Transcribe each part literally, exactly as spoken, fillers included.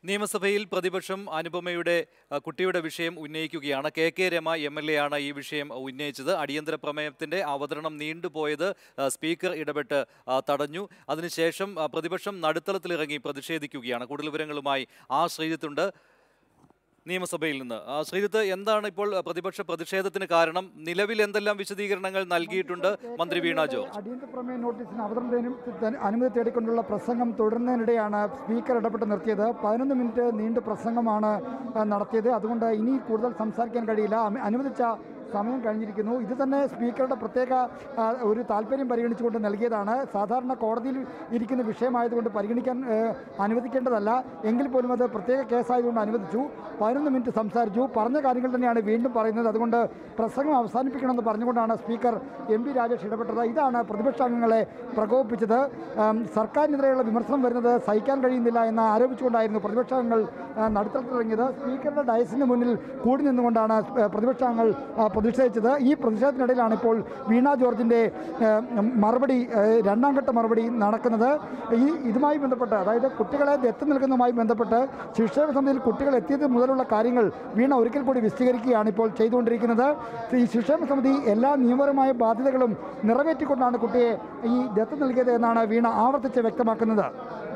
നിയമസഭയിൽ പ്രതിപക്ഷം അനുപമയുടെ അഹ്, കുട്ടിയുടെ വിഷയം ഉന്നയിക്കുകയാണ്. K K Rama M L A ആണ് ഈ വിഷയം ഉന്നയിച്ചത്. അടിയന്തര പ്രമേയത്തിന്റെ അവതരണം നീണ്ടുപോയത് അഹ്, സ്പീക്കർ ഇടപെട്ട് അഹ്, തടഞ്ഞു. അതിനുശേഷം അഹ്, പ്രതിപക്ഷം നടുത്തളത്തിലിറങ്ങി പ്രതിഷേധിക്കുകയാണ്. കൂടുതൽ വിവരങ്ങളുമായി ആ ശ്രീജിത്തുണ്ട് നിയമസഭയിൽ നിന്ന്. ആ, ശ്രീജിത്ത്, എന്താണ് ഇപ്പോൾ പ്രതിപക്ഷ പ്രതിഷേധത്തിന് കാരണം? നിലവിൽ എന്തെല്ലാം വിശദീകരണങ്ങൾ നൽകിയിട്ടുണ്ട് മന്ത്രി വീണ ജോർജ്? അടിയന്തര പ്രമേയ നോട്ടീസിന് അവതരണത്തിന് അനുമതി തേടിക്കൊണ്ടുള്ള പ്രസംഗം തുടരുന്നതിനിടെയാണ് സ്പീക്കർ ഇടപെട്ട് നിർത്തിയത്. പതിനൊന്ന് മിനിറ്റ് നീണ്ട പ്രസംഗമാണ് നടത്തിയത്. അതുകൊണ്ട് ഇനി കൂടുതൽ സംസാരിക്കാൻ കഴിയില്ല. അനുവദിച്ച സമയം കഴിഞ്ഞിരിക്കുന്നു. ഇത് തന്നെ സ്പീക്കറുടെ പ്രത്യേക ഒരു താല്പര്യം പരിഗണിച്ചുകൊണ്ട് നൽകിയതാണ്. സാധാരണ കോടതിയിൽ ഇരിക്കുന്ന വിഷയമായതുകൊണ്ട് പരിഗണിക്കാൻ അനുവദിക്കേണ്ടതല്ല. എങ്കിൽ പോലും അത് പ്രത്യേക കേസായതുകൊണ്ട് അനുവദിച്ചു. പതിനൊന്ന് മിനിറ്റ് സംസാരിച്ചു. പറഞ്ഞ കാര്യങ്ങൾ തന്നെയാണ് വീണ്ടും പറയുന്നത്. അതുകൊണ്ട് പ്രസംഗം അവസാനിപ്പിക്കണമെന്ന് പറഞ്ഞുകൊണ്ടാണ് സ്പീക്കർ എം പി രാജേഷ് ഇടപെട്ടത്. ഇതാണ് പ്രതിപക്ഷാംഗങ്ങളെ പ്രകോപിപ്പിച്ചത്. സർക്കാരിനെതിരെയുള്ള വിമർശനം വരുന്നത് സഹിക്കാൻ കഴിയുന്നില്ല എന്ന് ആരോപിച്ചുകൊണ്ടായിരുന്നു പ്രതിപക്ഷാംഗങ്ങൾ നടുത്തളത്തിലിറങ്ങിയത്. സ്പീക്കറുടെ ഡയസിന് മുന്നിൽ കൂടി നിന്നുകൊണ്ടാണ് പ്രതിപക്ഷാംഗങ്ങൾ പ്രതിഷേധിച്ചത്. ഈ പ്രതിഷേധത്തിനിടയിലാണ് ഇപ്പോൾ വീണ ജോർജിൻ്റെ മറുപടി, രണ്ടാം ഘട്ട മറുപടി നടക്കുന്നത്. ഈ ഇതുമായി ബന്ധപ്പെട്ട്, അതായത് കുട്ടികളെ ദത്ത് നൽകുന്നതുമായി ബന്ധപ്പെട്ട് ശിക്ഷണ സമിതിയിൽ കുട്ടികൾ എത്തിയത് മുതലുള്ള കാര്യങ്ങൾ വീണ ഒരിക്കൽ കൂടി വിശദീകരിക്കുകയാണ് ഇപ്പോൾ ചെയ്തുകൊണ്ടിരിക്കുന്നത്. ഈ ശിക്ഷണ സമിതി എല്ലാ നിയമപരമായ ബാധ്യതകളും നിറവേറ്റിക്കൊണ്ടാണ് കുട്ടിയെ ഈ ദത്ത് നൽകിയത് എന്നാണ് വീണ ആവർത്തിച്ച് വ്യക്തമാക്കുന്നത്.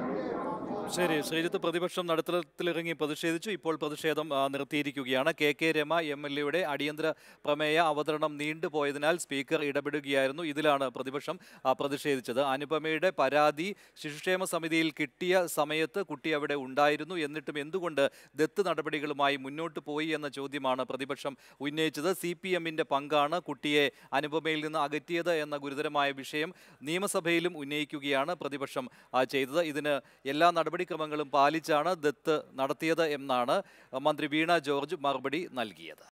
ശരി, ശ്രീജിത്ത്, പ്രതിപക്ഷം നടുത്തളത്തിലിറങ്ങി പ്രതിഷേധിച്ചു. ഇപ്പോൾ പ്രതിഷേധം നിർത്തിയിരിക്കുകയാണ്. K K Rama M L എയുടെ അടിയന്തര പ്രമേയ അവതരണം നീണ്ടുപോയതിനാൽ സ്പീക്കർ ഇടപെടുകയായിരുന്നു. ഇതിലാണ് പ്രതിപക്ഷം പ്രതിഷേധിച്ചത്. അനുപമയുടെ പരാതി ശിശുക്ഷേമ സമിതിയിൽ കിട്ടിയ സമയത്ത് കുട്ടി അവിടെ ഉണ്ടായിരുന്നു. എന്നിട്ടും എന്തുകൊണ്ട് ദത്ത് നടപടികളുമായി മുന്നോട്ട് പോയി എന്ന ചോദ്യമാണ് പ്രതിപക്ഷം ഉന്നയിച്ചത്. സി പി എമ്മിൻ്റെ പങ്കാണ് കുട്ടിയെ അനുപമയിൽ നിന്ന് അകറ്റിയത് എന്ന ഗുരുതരമായ വിഷയം നിയമസഭയിലും ഉന്നയിക്കുകയാണ് പ്രതിപക്ഷം ചെയ്തത്. ഇതിന് എല്ലാ നടപടി നടപടിക്രമങ്ങളും പാലിച്ചാണ് ദത്ത് നടത്തിയത് എന്നാണ് മന്ത്രി വീണ ജോർജ് മറുപടി നൽകിയത്.